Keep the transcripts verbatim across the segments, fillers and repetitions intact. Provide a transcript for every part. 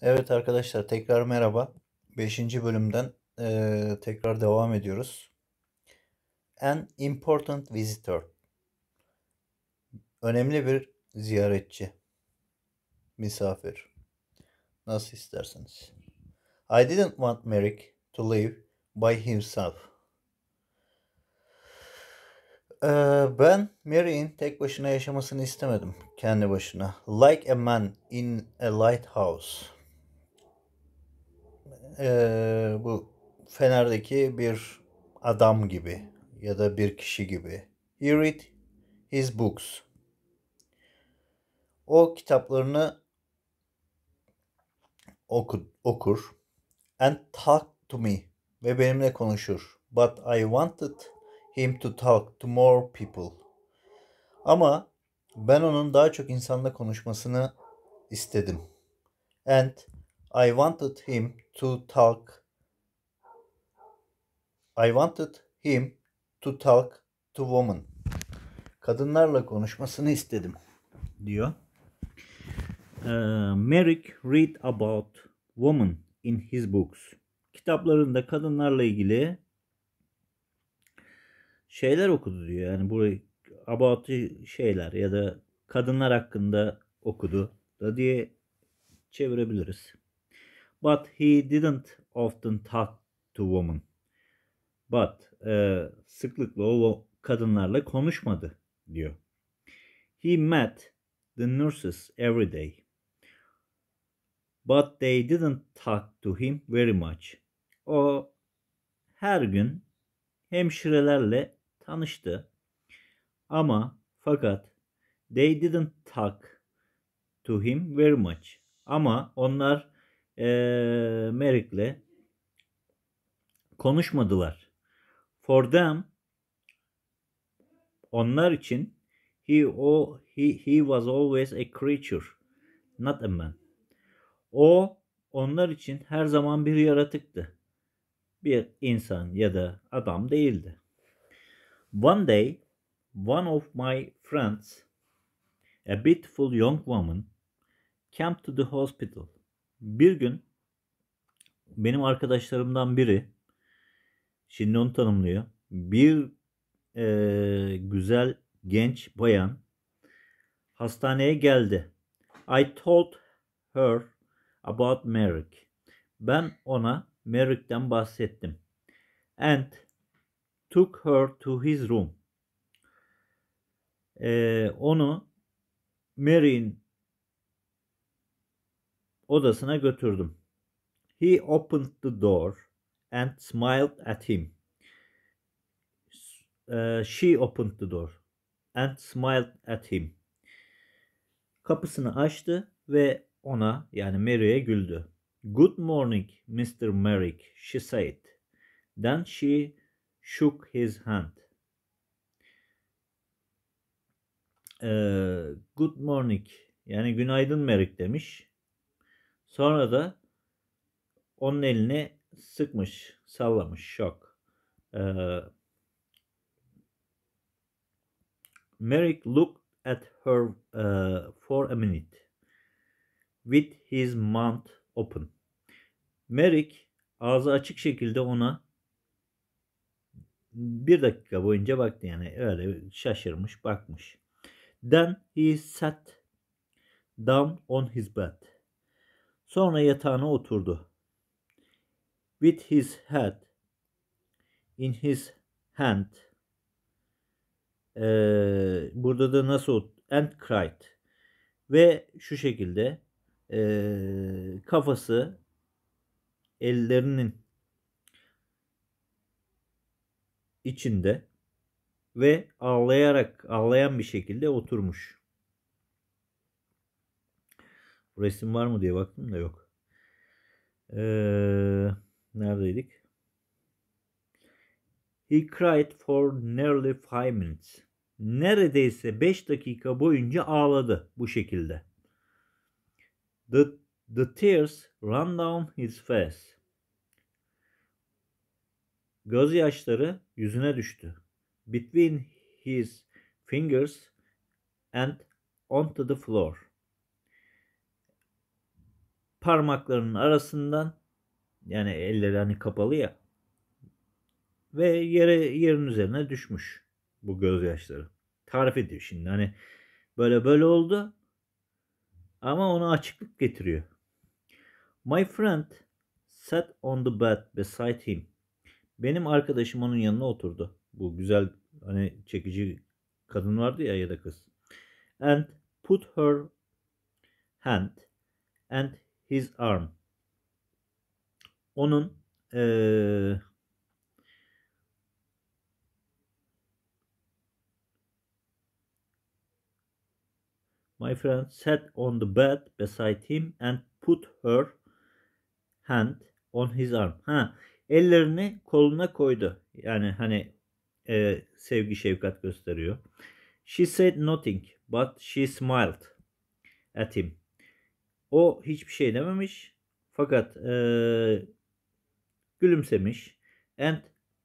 Evet arkadaşlar tekrar merhaba. Beşinci bölümden eee, tekrar devam ediyoruz. An important visitor. Önemli bir ziyaretçi, misafir. Nasıl isterseniz. I didn't want Merrick to live by himself. Eee, ben Mary'in tek başına yaşamasını istemedim. Kendi başına. Like a man in a lighthouse. Eee, bu Fener'deki bir adam gibi ya da bir kişi gibi. He read his books. O kitaplarını okur, okur and talk to me ve benimle konuşur. But I wanted him to talk to more people. Ama ben onun daha çok insanla konuşmasını istedim. And I wanted him to talk I wanted him to talk to women. Kadınlarla konuşmasını istedim diyor. Uh, Merrick read about women in his books. Kitaplarında kadınlarla ilgili şeyler okudu diyor. Yani burayı about şeyler ya da kadınlar hakkında okudu da diye çevirebiliriz. But he didn't often talk to women. But e, sıklıkla o kadınlarla konuşmadı diyor. He met the nurses every day. But they didn't talk to him very much. O her gün hemşirelerle tanıştı. Ama fakat they didn't talk to him very much. Ama onlar e, Merrick'le konuşmadılar. For them, onlar için he, o, he, he was always a creature, not a man. O onlar için her zaman bir yaratıktı. Bir insan ya da adam değildi. One day, one of my friends, a beautiful young woman, came to the hospital. Bir gün benim arkadaşlarımdan biri, şimdi onu tanımlıyor, bir e, güzel genç bayan hastaneye geldi. I told her about Merrick. Ben ona Merrick'ten bahsettim. And took her to his room. Ee, onu Mary'in odasına götürdüm. He opened the door and smiled at him. Uh, she opened the door and smiled at him. Kapısını açtı ve ona yani Mary'e güldü. Good morning, mister Merrick, she said. Then she shook his hand. Ee, good morning yani günaydın Merrick demiş. Sonra da onun elini sıkmış, sallamış, şok. Ee, Merrick looked at her uh, for a minute with his mouth open. Merrick ağzı açık şekilde ona bir dakika boyunca baktı yani öyle şaşırmış bakmış. Then he sat down on his bed. Sonra yatağına oturdu. With his head in his hand. Ee, burada da nasıl and cried. Ve şu şekilde e, kafası ellerinin içinde ve ağlayarak ağlayan bir şekilde oturmuş. Resim var mı diye baktım da yok. Ee, neredeydik? He cried for nearly five minutes. Neredeyse beş dakika boyunca ağladı bu şekilde. The, the tears ran down his face. Gözyaşları yüzüne düştü. Between his fingers and onto the floor. parmaklarının arasından, yani elleri hani kapalı ya, ve yere yerin üzerine düşmüş bu gözyaşları. Tarif ediyor şimdi, hani böyle böyle oldu ama ona açıklık getiriyor. My friend sat on the bed beside him. Benim arkadaşım onun yanına oturdu. Bu güzel, hani çekici kadın vardı ya, ya da kız. And put her hand and his arm. Onun ee, My friend sat on the bed beside him and put her hand on his arm. Ha, ellerini koluna koydu. Yani hani e, sevgi şefkat gösteriyor. She said nothing but she smiled at him. O hiçbir şey dememiş fakat e, gülümsemiş. And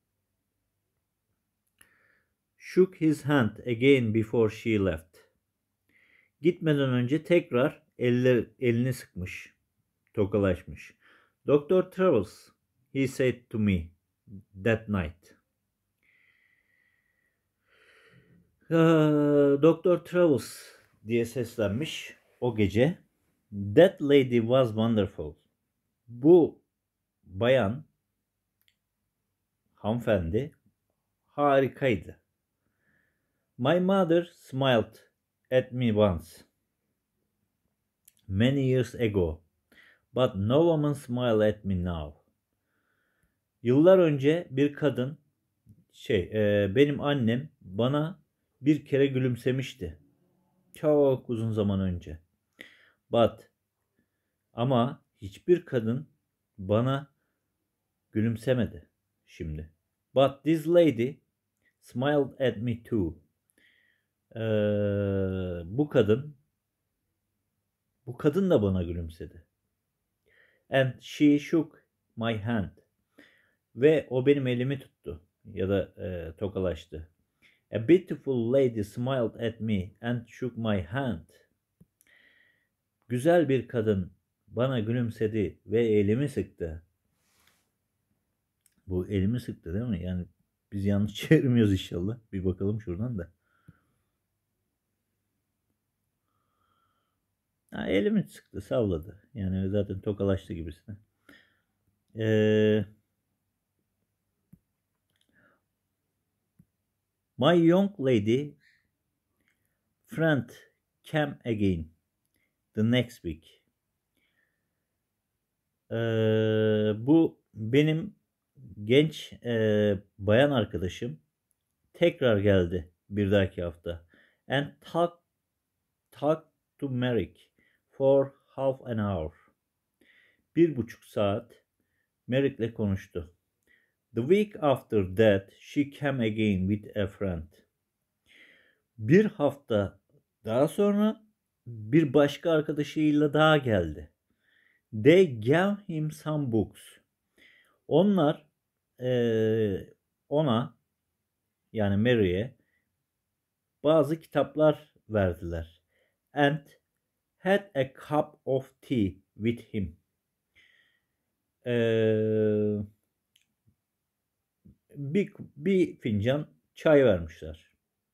shook his hand again before she left. Gitmeden önce tekrar eller, elini sıkmış, tokalaşmış. Doktor Travels, he said to me that night. Doktor Travels diye seslenmiş o gece. That lady was wonderful. Bu bayan, hanımefendi harikaydı. My mother smiled at me once, many years ago, but no woman smiled at me now. Yıllar önce bir kadın, şey, e, benim annem bana bir kere gülümsemişti. Çok uzun zaman önce. But, ama hiçbir kadın bana gülümsemedi şimdi. But this lady smiled at me too. Ee, bu kadın, bu kadın da bana gülümsedi. And she shook my hand. Ve o benim elimi tuttu ya da e, tokalaştı. A beautiful lady smiled at me and shook my hand. Güzel bir kadın bana gülümsedi ve elimi sıktı. Bu elimi sıktı değil mi? Yani biz yanlış çevirmiyoruz inşallah. Bir bakalım şuradan da. Ha, elimi sıktı, salladı. Yani zaten tokalaştı gibisine. Ee, my young lady friend came again the next week. Ee, bu benim genç e, bayan arkadaşım tekrar geldi bir dahaki hafta. And talk, talk to Merrick for half an hour. Bir buçuk saat Merrick'le konuştu. The week after that, she came again with a friend. Bir hafta daha sonra bir başka arkadaşıyla daha geldi. They gave him some books. Onlar e, ona, yani Mary'e bazı kitaplar verdiler. And had a cup of tea with him. Ee, bir, bir fincan çay vermişler.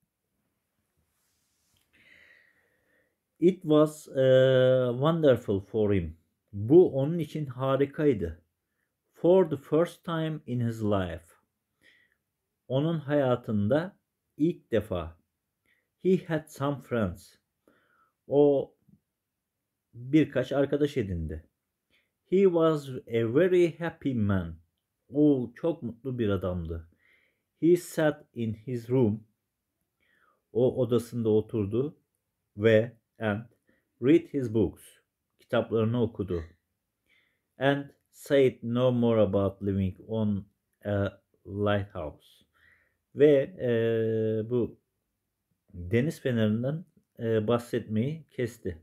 It was uh, wonderful for him. Bu onun için harikaydı. For the first time in his life. Onun hayatında ilk defa. He had some friends. O birkaç arkadaş edindi. He was a very happy man. O çok mutlu bir adamdı. He sat in his room. O odasında oturdu ve and read his books. Kitaplarını okudu. And said no more about living on a lighthouse. Ve e, bu deniz fenerinden e, bahsetmeyi kesti.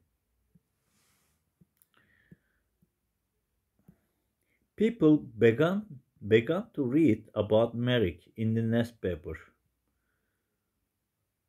People began began to read about Merrick in the newspaper.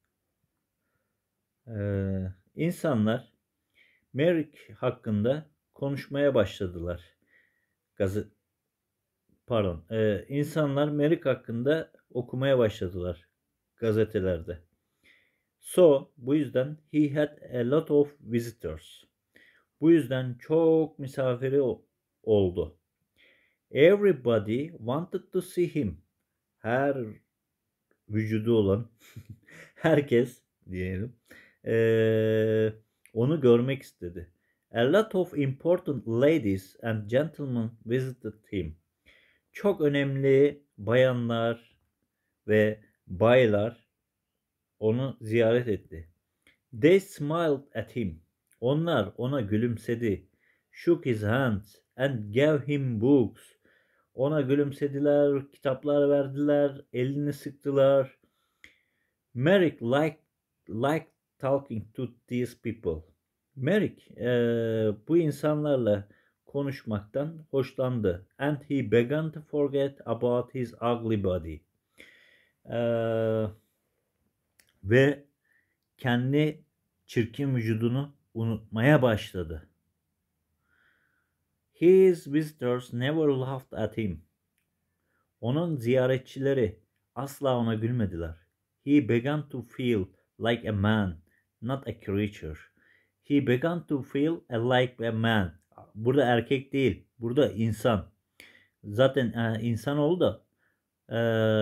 Ee, insanlar Merrick hakkında konuşmaya başladılar. Gazı pardon, e, insanlar Merrick hakkında okumaya başladılar gazetelerde. So, bu yüzden he had a lot of visitors. Bu yüzden çok misafiri oldu. Everybody wanted to see him. Her vücudu olan herkes diyelim ee, onu görmek istedi. A lot of important ladies and gentlemen visited him. Çok önemli bayanlar ve baylar onu ziyaret etti. They smiled at him. Onlar ona gülümsedi. Shook his hands and gave him books. Ona gülümsediler, kitaplar verdiler, elini sıktılar. Merrick liked, liked talking to these people. Merrick e, bu insanlarla konuşmaktan hoşlandı. And he began to forget about his ugly body. E, ve kendi çirkin vücudunu unutmaya başladı. His visitors never laughed at him. Onun ziyaretçileri asla ona gülmediler. He began to feel like a man, not a creature. He began to feel like a man. Burada erkek değil, burada insan. Zaten e, insan oldu da e,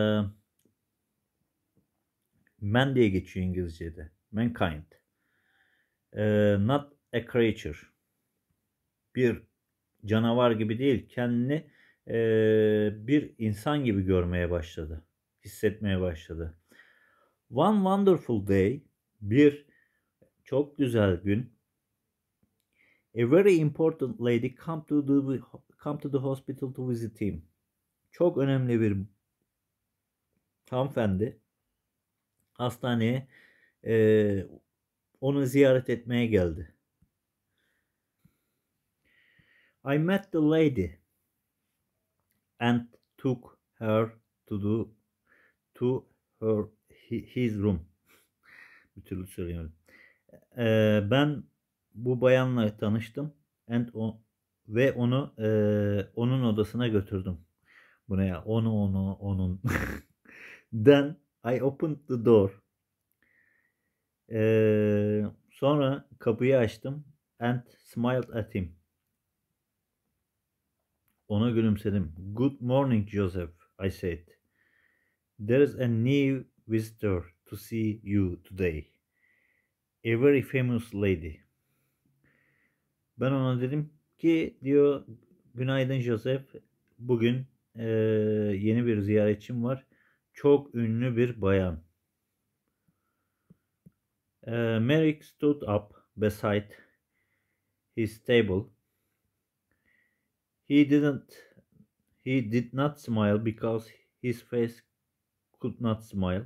man diye geçiyor İngilizce'de. Mankind. E, not a creature. Bir canavar gibi değil, kendini e, bir insan gibi görmeye başladı. Hissetmeye başladı. One wonderful day, bir çok güzel gün, a very important lady come to the come to the hospital to visit him. Çok önemli bir hanımefendi hastaneye e, onu ziyaret etmeye geldi. I met the lady and took her to the to her his room. Bir türlü söyleyemiyorum. Ee, ben bu bayanla tanıştım and o, ve onu e, onun odasına götürdüm. Bu ne ya? Onu onu onun. Then I opened the door. Ee, sonra kapıyı açtım and smiled at him. Ona gülümsedim. Good morning, Joseph, I said. There is a new visitor to see you today. A very famous lady. Ben ona dedim ki diyor günaydın Joseph. Bugün e, yeni bir ziyaretçim var. Çok ünlü bir bayan. E, Merrick stood up beside his table. He didn't he did not smile because his face could not smile.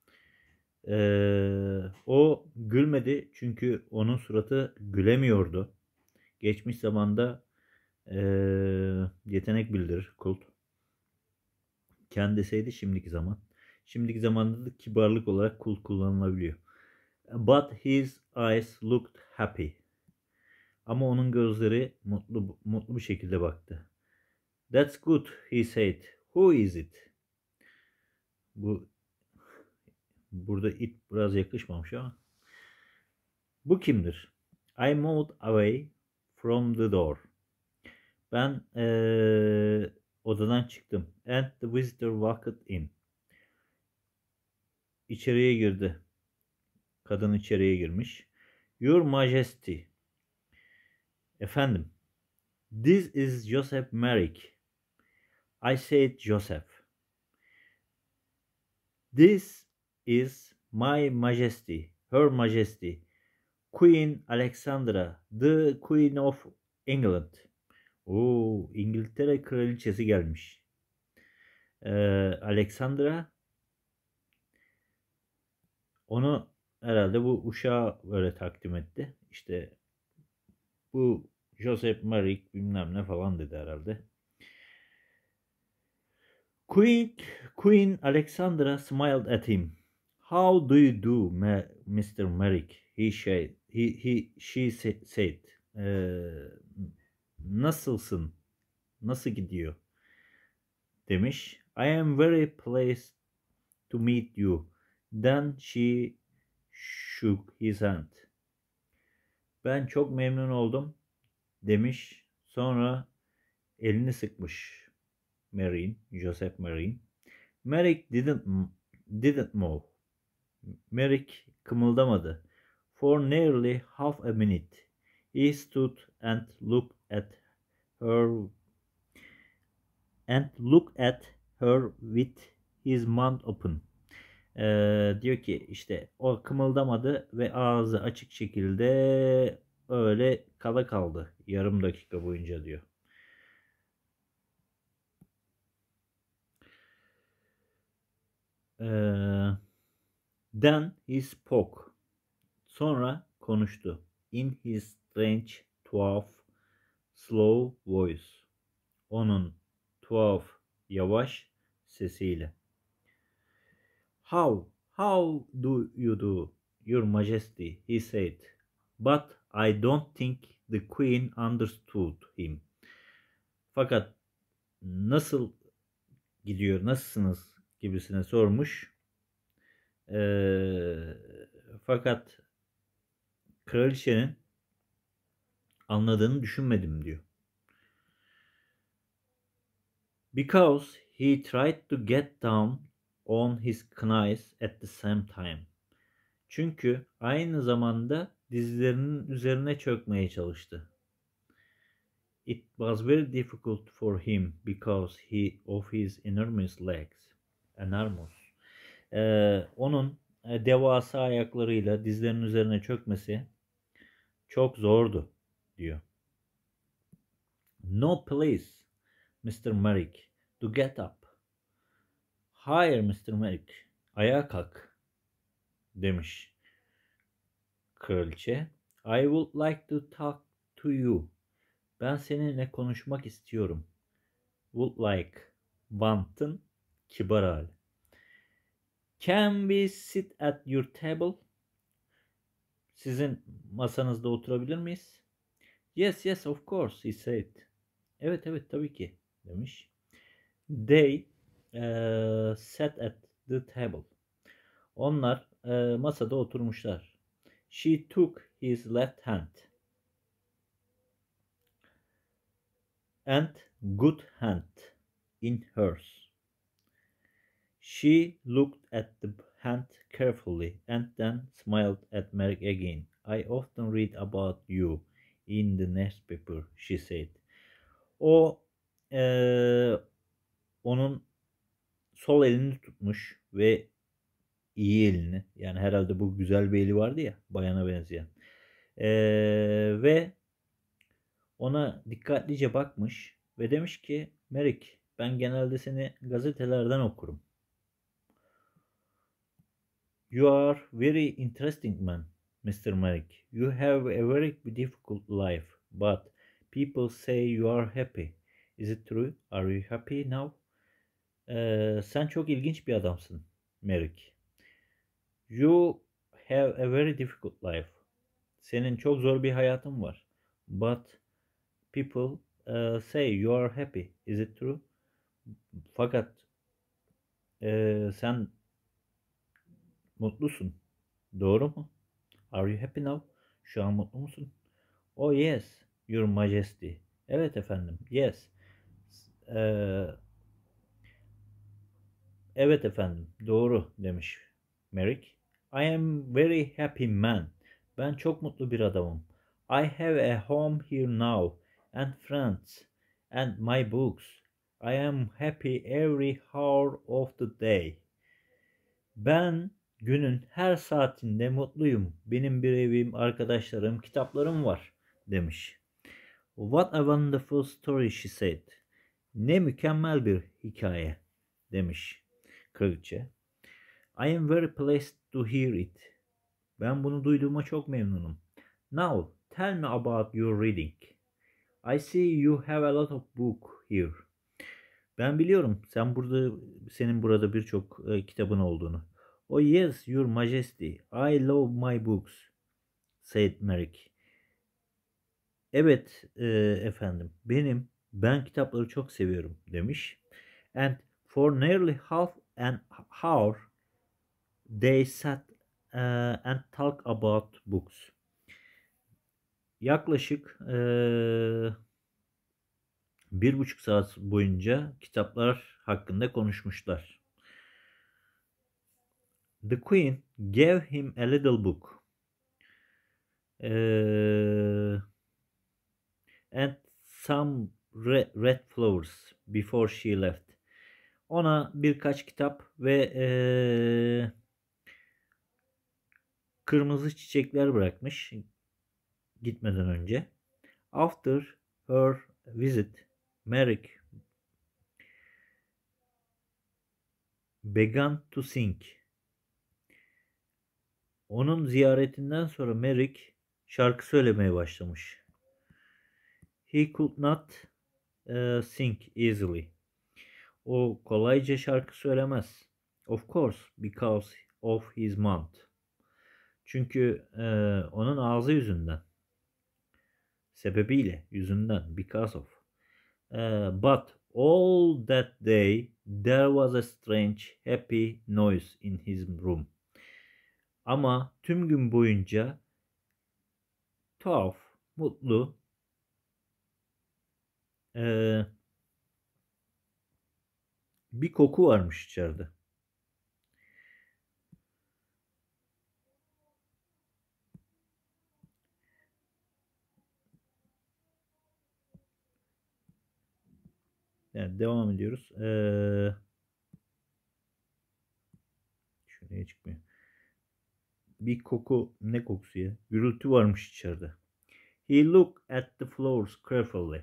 Ee, o gülmedi çünkü onun suratı gülemiyordu. Geçmiş zamanda e, yetenek bildirir kult. Kendisiydi şimdiki zaman. Şimdiki zamanda da kibarlık olarak kult kullanılabiliyor. But his eyes looked happy. Ama onun gözleri mutlu mutlu bir şekilde baktı. That's good, he said. Who is it? Bu burada it biraz yakışmamış ama. Bu kimdir? I moved away from the door. Ben ee, odadan çıktım. And the visitor walked in. İçeriye girdi. Kadın içeriye girmiş. Your Majesty. Efendim. This is Joseph Merrick. I said Joseph. This is my Majesty. Her Majesty. Queen Alexandra. The Queen of England. Oo, İngiltere kraliçesi gelmiş. Ee, Alexandra onu herhalde bu uşağı böyle takdim etti. İşte bu Joseph Merrick bilmem ne falan dedi herhalde. Queen, Queen Alexandra smiled at him. How do you do, Mister Merrick? He said. He, he, she said. Ee, nasılsın? Nasıl gidiyor? Demiş. I am very pleased to meet you. Then she shook his hand. Ben çok memnun oldum demiş. Sonra elini sıkmış Marine, Joseph Marine. Merrick didn't didn't move. Merrick kımıldamadı. For nearly half a minute, he stood and looked at her and looked at her with his mouth open. Ee, diyor ki işte o kımıldamadı ve ağzı açık şekilde öyle kala kaldı yarım dakika boyunca diyor. Ee, then he spoke. Sonra konuştu. In his strange, tuhaf, slow voice. Onun tuhaf, yavaş sesiyle. How, how do you do, your majesty, he said. But I don't think the queen understood him. Fakat nasıl gidiyor, nasılsınız gibisine sormuş. Ee, fakat kraliçenin anladığını düşünmedim diyor. Because he tried to get down on his knees at the same time. Çünkü aynı zamanda dizlerinin üzerine çökmeye çalıştı. It was very difficult for him because he of his enormous legs. Enormous. Ee, onun devasa ayaklarıyla dizlerinin üzerine çökmesi çok zordu diyor. No please, mister Merrick, to get up. Hayır mister Merrick, ayağa kalk demiş kraliçe. I would like to talk to you. Ben seninle konuşmak istiyorum. Would like, want'ın kibar hali. Can we sit at your table? Sizin masanızda oturabilir miyiz? Yes, yes, of course, he said. Evet, evet, tabii ki demiş. They uh, sat at the table. Onlar uh, masada oturmuşlar. She took his left hand and good hand in hers. She looked at the hand carefully and then smiled at Merrick again. I often read about you in the newspaper, she said. O ee, onun sol elini tutmuş ve iyi elini, yani herhalde bu güzel bir eli vardı ya, bayana benzeyen. Ee, ve ona dikkatlice bakmış ve demiş ki Merrick, ben genelde seni gazetelerden okurum. You are very interesting man, mister Merrick. You have a very difficult life, but people say you are happy. Is it true? Are you happy now? Ee, sen çok ilginç bir adamsın, Merrick. You have a very difficult life. Senin çok zor bir hayatın var. But people uh, say you are happy. Is it true? Fakat e, sen mutlusun. Doğru mu? Are you happy now? Şu an mutlu musun? Oh yes, your majesty. Evet efendim. Yes. Ee, evet efendim. Doğru demiş Merrick. I am very happy man. Ben çok mutlu bir adamım. I have a home here now and friends and my books. I am happy every hour of the day. Ben günün her saatinde mutluyum. Benim bir evim, arkadaşlarım, kitaplarım var demiş. What a wonderful story, she said. Ne mükemmel bir hikaye demiş kraliçe. I am very pleased to hear it. Ben bunu duyduğuma çok memnunum. Now, tell me about your reading. I see you have a lot of book here. Ben biliyorum sen burada senin burada birçok e, kitabın olduğunu. Oh yes, your majesty. I love my books, said Merrick. Evet e, efendim, benim ben kitapları çok seviyorum demiş. And for nearly half an hour they sat uh, and talk about books. Yaklaşık e, bir buçuk saat boyunca kitaplar hakkında konuşmuşlar. The Queen gave him a little book. Uh, and some red, red flowers before she left. Ona birkaç kitap ve eee, kırmızı çiçekler bırakmış gitmeden önce. After her visit, Merrick began to sing. Onun ziyaretinden sonra Merrick şarkı söylemeye başlamış. He could not uh, sing easily. O kolayca şarkı söylemez. Of course, because of his mouth. Çünkü e, onun ağzı yüzünden. Sebebiyle, yüzünden. Because of. Uh, but all that day there was a strange, happy noise in his room. Ama tüm gün boyunca tuhaf, mutlu, e, bir koku varmış içeride. Yani devam ediyoruz. Ee, şuraya çıkmıyor. Bir koku, ne kokusu ya? Gürültü varmış içeride. He looked at the flowers carefully.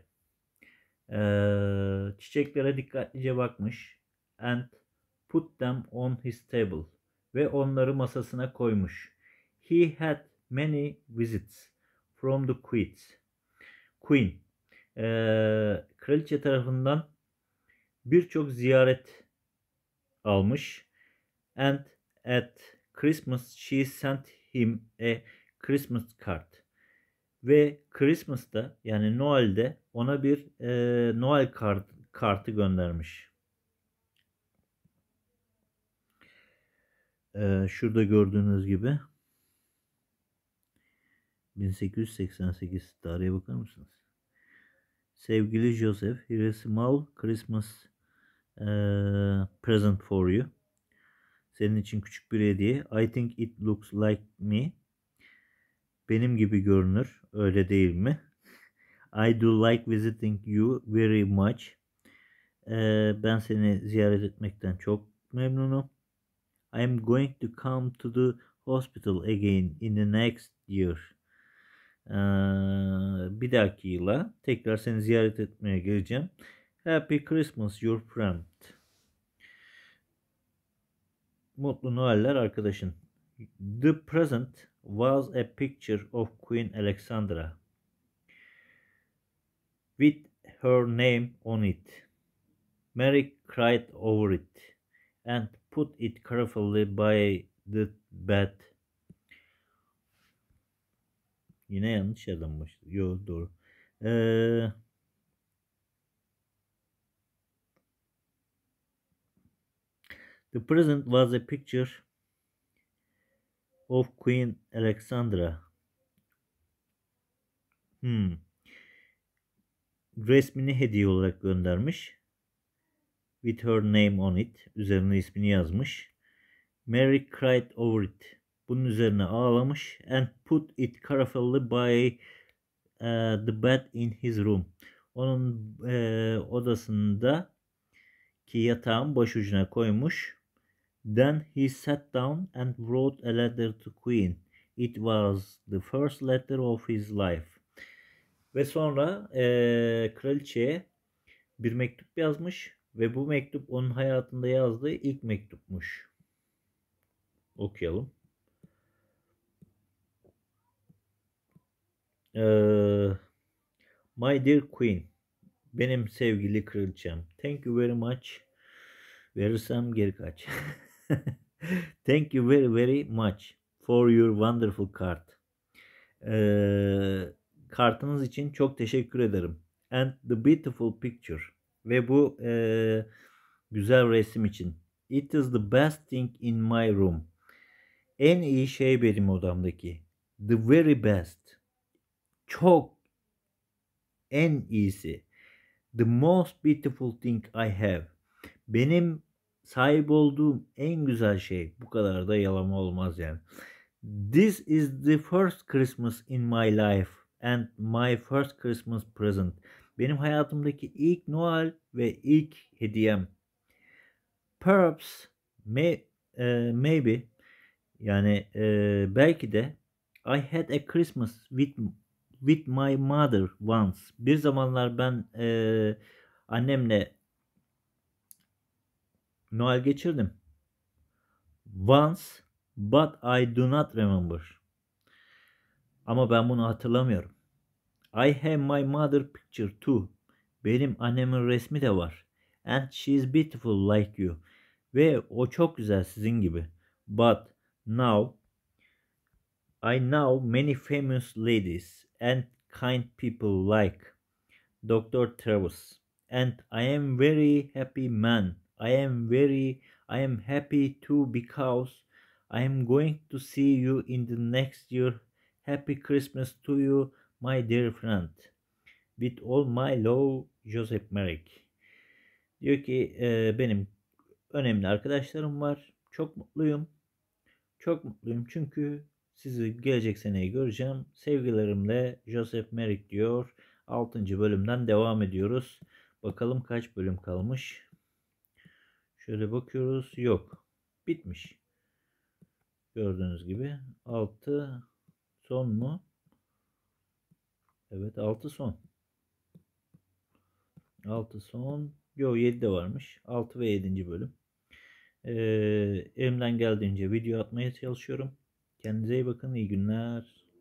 Ee, çiçeklere dikkatlice bakmış. And put them on his table. Ve onları masasına koymuş. He had many visits from the queens. Queen. Ee, kraliçe tarafından birçok ziyaret almış. And at Christmas she sent him a Christmas card. Ve Christmas'ta, yani Noel'de ona bir e, Noel kart, kartı göndermiş. E, şurada gördüğünüz gibi bin sekiz yüz seksen sekiz, tarihe bakar mısınız? Sevgili Joseph, here is a small Christmas e, present for you. Senin için küçük bir hediye. I think it looks like me. Benim gibi görünür, öyle değil mi? I do like visiting you very much. Ee, ben seni ziyaret etmekten çok memnunum. I am going to come to the hospital again in the next year. Ee, bir dahaki yıla tekrar seni ziyaret etmeye geleceğim. Happy Christmas, your friend. Mutlu Noeller arkadaşın. The present was a picture of Queen Alexandra with her name on it. Mary cried over it and put it carefully by the bed. Yine yanlış yerden başladı. Yo, doğru. Ee, the present was a picture of Queen Alexandra. Hmm. Resmini hediye olarak göndermiş. With her name on it. Üzerine ismini yazmış. Mary cried over it. Bunun üzerine ağlamış. And put it carefully by uh, the bed in his room. Onun e, odasında ki yatağın başucuna koymuş. Then he sat down and wrote a letter to Queen. It was the first letter of his life. Ve sonra e, kraliçeye bir mektup yazmış ve bu mektup onun hayatında yazdığı ilk mektupmuş. Okuyalım. Ee, My dear Queen, benim sevgili kraliçem. Thank you very much. Verirsem geri kaç. Thank you very very much for your wonderful card. Ee, kartınız için çok teşekkür ederim. And the beautiful picture. Ve bu e, güzel resim için. It is the best thing in my room. En iyi şey benim odamdaki. The very best. Çok en iyisi. The most beautiful thing I have. Benim sahip olduğum en güzel şey. Bu kadar da yalama olmaz yani. This is the first Christmas in my life and my first Christmas present. Benim hayatımdaki ilk Noel ve ilk hediyem. Perhaps, may, e, maybe, yani e, belki de I had a Christmas with with my mother once. Bir zamanlar ben e, annemle Noel geçirdim. Once, but I do not remember. Ama ben bunu hatırlamıyorum. I have my mother picture too. Benim annemin resmi de var. And she is beautiful like you. Ve o çok güzel sizin gibi. But now I know many famous ladies and kind people like Doctor Travis. And I am very happy man. I am very I am happy too because I am going to see you in the next year. Happy Christmas to you, my dear friend. With all my love, Joseph Merrick. Diyor ki e, benim önemli arkadaşlarım var. Çok mutluyum. Çok mutluyum çünkü sizi gelecek seneyi göreceğim. Sevgilerimle Joseph Merrick diyor. altıncı bölümden devam ediyoruz. Bakalım kaç bölüm kalmış. Şöyle bakıyoruz. Yok. Bitmiş. Gördüğünüz gibi. altı son mu? Evet, altı son. altı son. Yok, yedi de varmış. altı ve yedinci bölüm. Ee, elimden geldiğince video atmaya çalışıyorum. Kendinize iyi bakın. İyi günler.